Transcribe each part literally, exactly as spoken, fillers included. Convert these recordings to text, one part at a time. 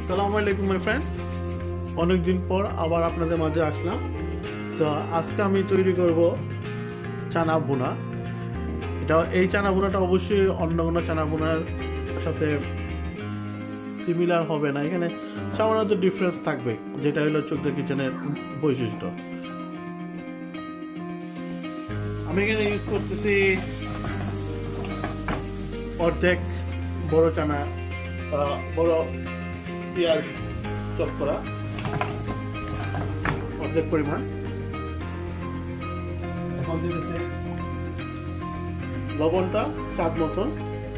আসসালামু আলাইকুম my friend, অনেকদিন পর আবার আপনাদের মাঝে আসলাম। তো আজকে আমি তৈরি করব চানা ভুনা। এটা এই চানা ভুনাটা অবশ্যই অন্য কোনো চানা ভুনার সাথে সিমিলার হবে না, এখানে সামান্য ডিফারেন্স থাকবে, যেটা হলো চোখদা কিচেনের বৈশিষ্ট্য। আমি এখানে ইউজ করতেছি অর্ধেক বড় চানা, বড় পেঁয়াজ চপ করা অর্ধেক পরিমাণ। এখন দিতেছি লবণটা স্বাদ মতন,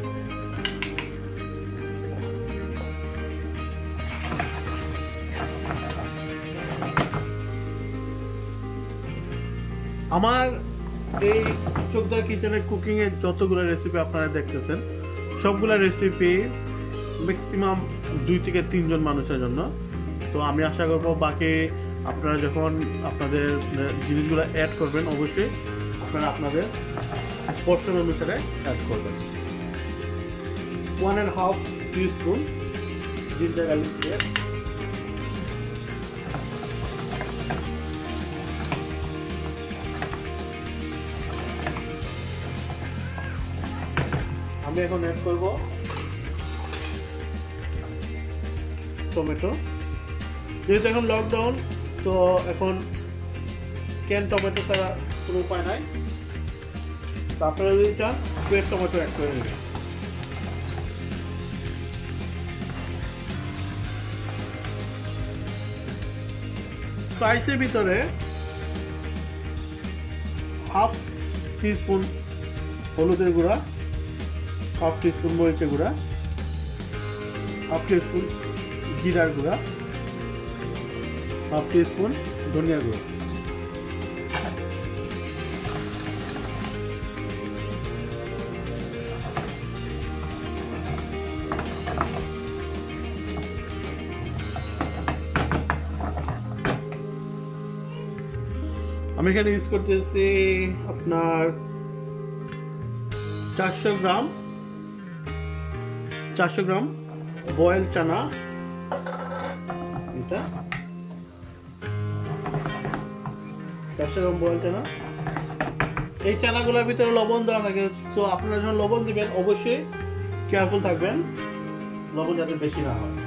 আমার এই চোখদা কিচেনের কুকিং এর যতগুলো রেসিপি আপনারা দেখতেছেন সবগুলো রেসিপি ম্যাক্সিমাম দুই থেকে তিনজন মানুষের জন্য। তো আমি আশা করব বাকি আপনারা যখন আপনাদের জিনিসগুলো অ্যাড করবেন অবশ্যই আপনারা আপনাদের পোর্শন অনুসারে অ্যাড করবেন। One and half teaspoon ginger garlic paste, আমি এখন অ্যাড করব টমেটো। যেহেতু এখন লকডাউন, তো এখন ক্যান টমেটো ছাড়া কোনো উপায় নাই, তো আপনারা যদি চান ফ্রেশ টমেটো অ্যাড করে নেবেন। স্পাইসের ভিতরে হাফ টিস্পুন হলুদের গুঁড়া, হাফ টিস্পুন মরিচের গুঁড়া, হাফ টিস্পুন জিরার গুঁড়া, হাফ টিস্পুন ধনিয়া গুঁড়া। আমি এখানে ইউজ করতেছি আপনার চারশো গ্রাম চারশো গ্রাম বয়েল চানা। এটা চারশো গ্রাম বয়েল চানা। এই চানাগুলোর ভিতরে লবণ দেওয়া থাকে, তো আপনারা যখন লবণ দিবেন অবশ্যই কেয়ারফুল থাকবেন লবণ যাতে বেশি না হয়।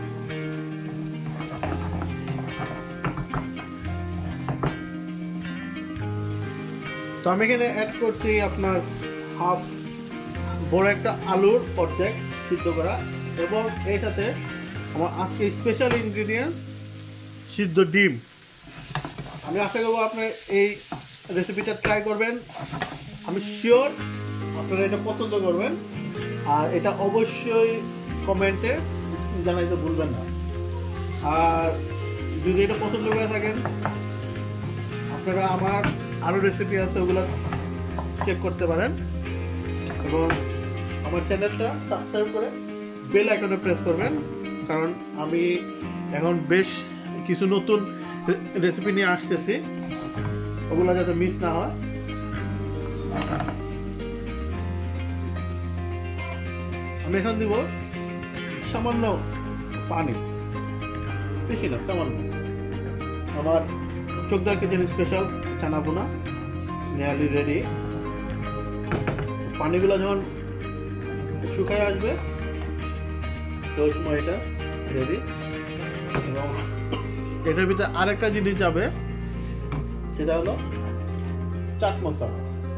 তো আমি এখানে অ্যাড করছি আপনার হাফ বড় একটা আলুর অর্ধেক সিদ্ধ করা, এবং এর সাথে আমার আজকে স্পেশাল ইনগ্রিডিয়েন্ট সিদ্ধ ডিম। আমি আশা করবো আপনার এই রেসিপিটা ট্রাই করবেন, আমি শিওর আপনারা এটা পছন্দ করবেন, আর এটা অবশ্যই কমেন্টে জানাইতে ভুলবেন না। আর যদি এটা পছন্দ করে থাকেন আপনারা আমার আরও রেসিপি আছে ওগুলো চেক করতে পারেন, এবং আমার চ্যানেলটা সাবস্ক্রাইব করে বেল আইকনে প্রেস করবেন, কারণ আমি এখন বেশ কিছু নতুন রেসিপি নিয়ে আসতেছি, ওগুলো যাতে মিস না হয়। আমি এখন দিব সামান্য পানি, বেশি না, সামান্য। আমার চোখদা কিচেন স্পেশাল চানা ভুনা নিয়ারলি রেডি। পানিগুলো যখন শুকায় আসবে তো ওই সময় এটা রেডি। এবং এটার ভিতরে আরেকটা জিনিস যাবে, সেটা হলো চাট মশলা।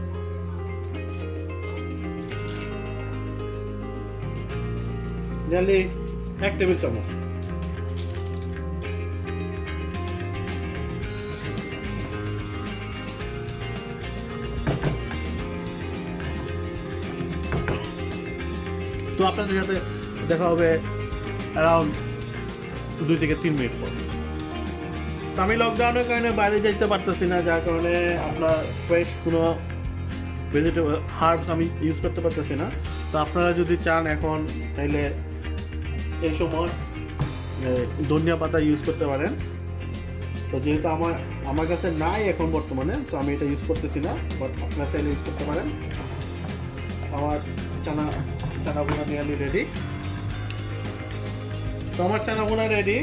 নিয়ারলি এক টেবিল চামচ। তো আপনাদের সাথে দেখা হবে অ্যারাউন্ড দুই থেকে তিন মিনিট পর। তো আমি লকডাউনের কারণে বাইরে যাইতে পারতেছি না, যার কারণে আপনার ফ্রেশ কোনো ভেজিটেবল হার্বস আমি ইউজ করতে পারতেছি না। তো আপনারা যদি চান এখন তাহলে এই সময় ধনিয়া পাতা ইউজ করতে পারেন। তো যেহেতু আমার আমার কাছে নাই এখন বর্তমানে, তো আমি এটা ইউজ করতেছি না, বাট আপনারা চাইলে ইউজ করতে পারেন। আমার চানা চানা ভুনা নিয়ারলি রেডি। তো আমার চানা ভুনা রেডি।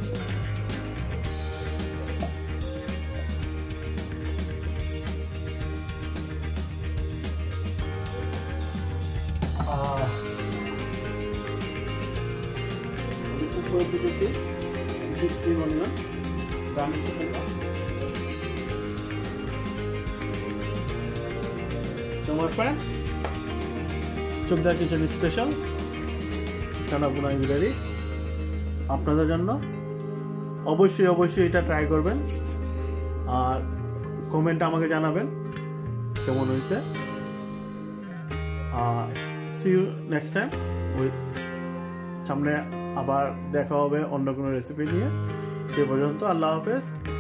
করে দিতেছি স্প্রিং অনিয়ন গার্নিশ করব। তোমার ফ্রেন্ড চোদ্দা kitchen special chana bhuna ready আপনাদের জন্য। অবশ্যই অবশ্যই এটা ট্রাই করবেন আর কমেন্টে আমাকে জানাবেন কেমন হয়েছে। আর see you next time with সামনে আবার দেখা হবে অন্য কোনো রেসিপি নিয়ে। সে পর্যন্ত আল্লাহ হাফেজ।